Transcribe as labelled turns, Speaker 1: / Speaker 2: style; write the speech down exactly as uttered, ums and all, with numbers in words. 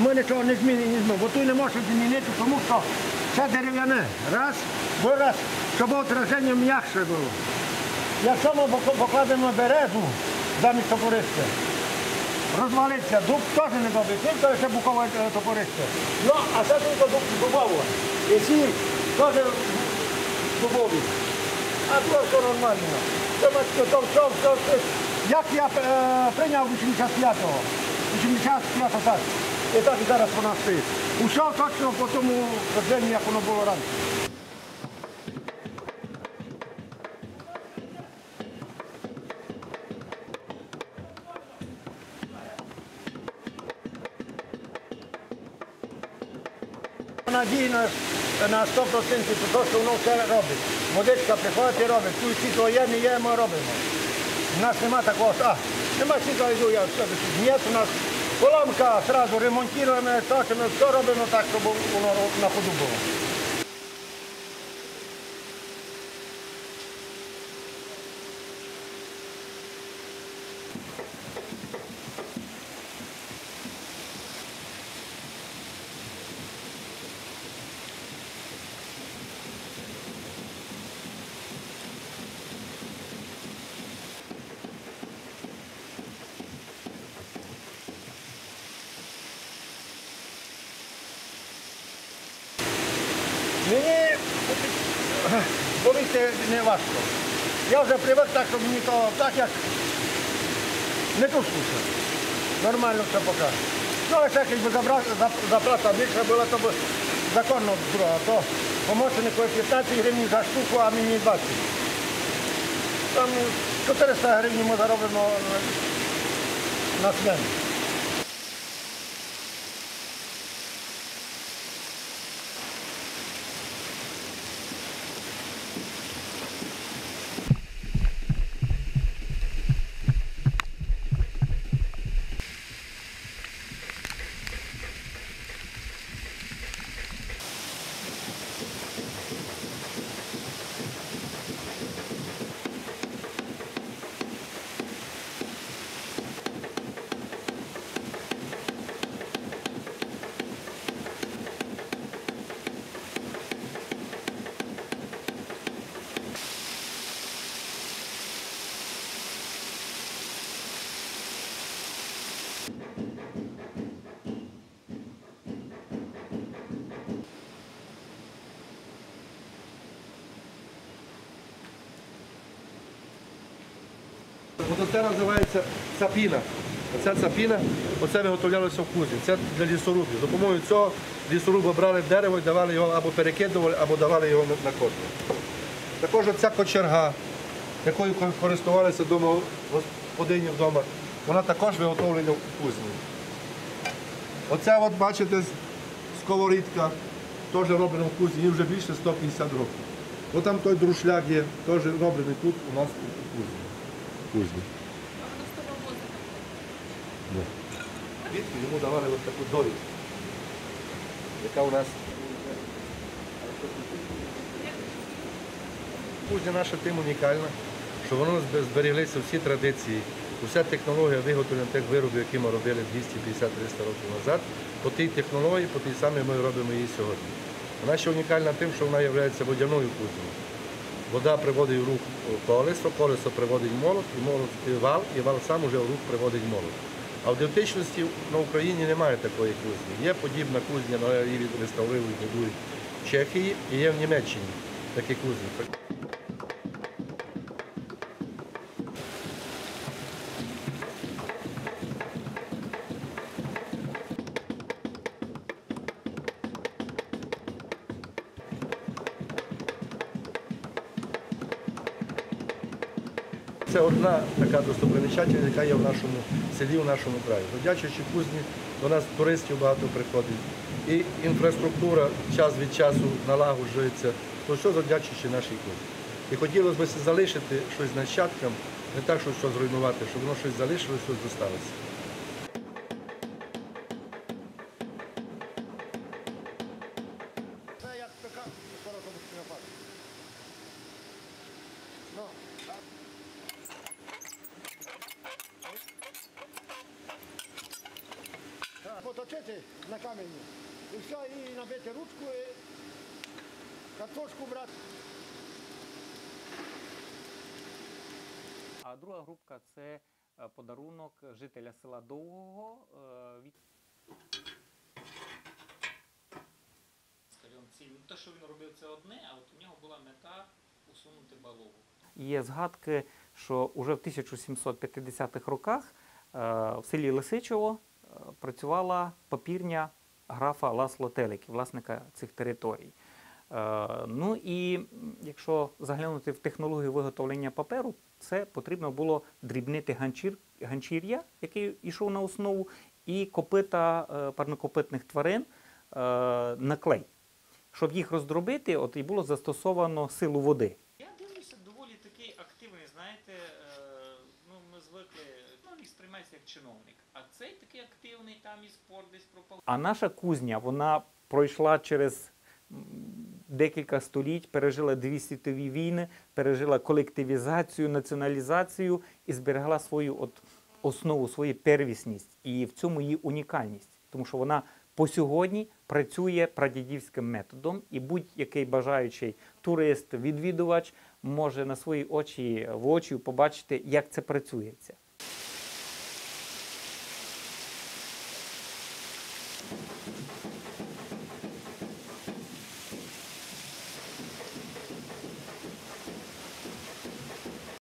Speaker 1: ми нічого не змінимо, бо тут не можемо змінити, тому що це дерев'яне. Раз, бо раз, щоб отраження м'якше було. Якщо ми покладемо березу замість топористя, розвалиться, дуб теж не добре, тільки ще букове топористя. Ну, а це тільки дуб дубово. І ці теж дубові. А то все нормально. Це то все, все, все. Як я е, прийняв вісімдесят п'ятого, вісімдесят п'ятого так, і так і зараз вона стоїть. Усе точно по тому родженню, як воно було раніше. Надії на, на сто відсотків то, що воно все робить. Водичка приходить і робить. Тут світло є, не є, ми робимо. У нас нема такого, а, нема світла, йду, я все. Ні, у нас поломка, одразу ремонтуємо, точимо, все робимо так, щоб воно на ходу було. Мені, повірте, не важко. Я вже привик так, щоб мені то так, як не чувствується. Нормально все поки. Ну, а ще якби заплата більше була, то б законно було. А то помощнику п'ятнадцять гривень за штуку, а мені двадцять. Там чотириста гривень ми заробимо на смену.
Speaker 2: Оце називається цапіна. Оця цапіна, оце виготовлялося в кузні. Це для лісорубів. За допомогою цього лісоруба брали дерево і давали його або перекидували, або давали його на кошти. Також оця кочерга, якою користувалися вдома господині вдома, вона також виготовлена в кузні. Оця, от, бачите, сковорідка, теж роблена в кузні, їй вже більше сто п'ятдесят років. Ось там той друшляк є, теж роблений тут у нас у кузні. Кузні. Звідки йому давали ось таку довідку, яка у нас. Кузня наша тим унікальна, що воно зберіглися всі традиції, уся технологія виготовлення тих виробів, які ми робили двісті п'ятдесят - триста років назад, по тій технології, по тій самій ми робимо її сьогодні. Вона ще унікальна тим, що вона є водяною кузнею. Вода приводить в рух колесо, колесо приводить молот, і молот і вал, і вал сам уже в рух приводить молот. А в автентичності на Україні немає такої кузні. Є подібна кузня, але її реставрують, будують в Чехії, і є в Німеччині такі кузні. Це одна така достопримічательність, яка є в нашому селі, в нашому краї. Завдячуючи кузні, до нас туристів багато приходить. І інфраструктура час від часу налагоджується. То все завдячуючи нашій кузні. І хотілося б залишити щось нащадкам, не так, щоб щось зруйнувати, щоб воно щось залишилося, щось зосталося.
Speaker 1: точити на камені. І все, і набити ручку, і картошку брати.
Speaker 3: А друга групка – це подарунок жителя села Довгого від...
Speaker 4: Те, що він робив, це одне, а от у нього була мета усунути балогу.
Speaker 3: Є згадки, що вже в тисяча сімсот п'ятдесятих роках в селі Лисичово працювала папірня графа Ласло Телеки, власника цих територій. Ну і якщо заглянути в технологію виготовлення паперу, це потрібно було дрібнити ганчір, ганчір'я, який йшов на основу, і копита парнокопитних тварин на клей. Щоб їх роздробити, от і було застосовано силу води.
Speaker 4: Я дивлюся, доволі такий активний, знаєте, ну ми звикли, ну він сприймається як чиновник. А цей такий активний, там і спорт десь пропав.
Speaker 3: А наша кузня, вона пройшла через декілька століть, пережила дві світові війни, пережила колективізацію, націоналізацію і зберегла свою от основу, свою первісність. І в цьому її унікальність, тому що вона по сьогодні працює прадідівським методом, і будь-який бажаючий турист, відвідувач може на свої очі, в очі побачити, як це працюється.